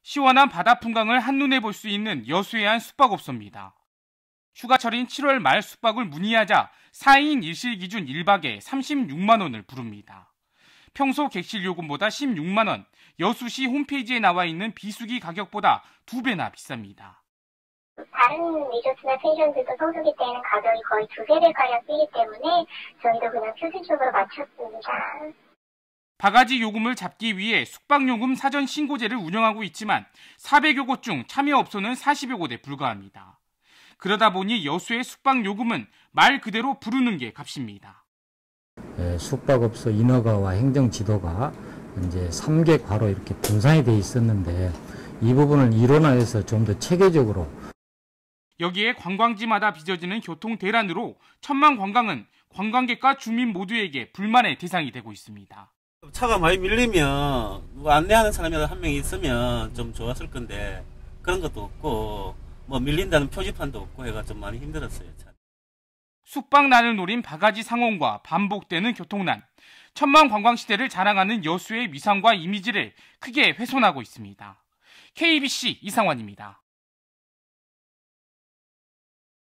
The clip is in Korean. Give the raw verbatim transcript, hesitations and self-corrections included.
시원한 바다 풍광을 한눈에 볼 수 있는 여수의 한 숙박업소입니다. 휴가철인 칠월 말 숙박을 문의하자 사 인 일 실 기준 일 박에 삼십육만 원을 부릅니다. 평소 객실 요금보다 십육만 원, 여수시 홈페이지에 나와 있는 비수기 가격보다 두 배나 비쌉니다. 다른 리조트나 펜션들도 성수기 때는 가격이 거의 두세 배가량 뛰기 때문에 저희도 그냥 표준적으로 맞췄습니다. 바가지 요금을 잡기 위해 숙박요금 사전 신고제를 운영하고 있지만 사백여 곳 중 참여업소는 사십여 곳에 불과합니다. 그러다 보니 여수의 숙박요금은 말 그대로 부르는 게 값입니다. 예, 숙박업소 인허가와 행정지도가 이제 삼 개 과로 이렇게 분산이 돼 있었는데 이 부분을 일원화해서 좀 더 체계적으로. 여기에 관광지마다 빚어지는 교통 대란으로 천만 관광은 관광객과 주민 모두에게 불만의 대상이 되고 있습니다. 차가 많이 밀리면 누가 안내하는 사람이 한 명 있으면 좀 좋았을 건데 그런 것도 없고 뭐 밀린다는 표지판도 없고 해가 좀 많이 힘들었어요. 숙박난을 노린 바가지 상온과 반복되는 교통난, 천만 관광 시대를 자랑하는 여수의 위상과 이미지를 크게 훼손하고 있습니다. 케이비씨 이상환입니다.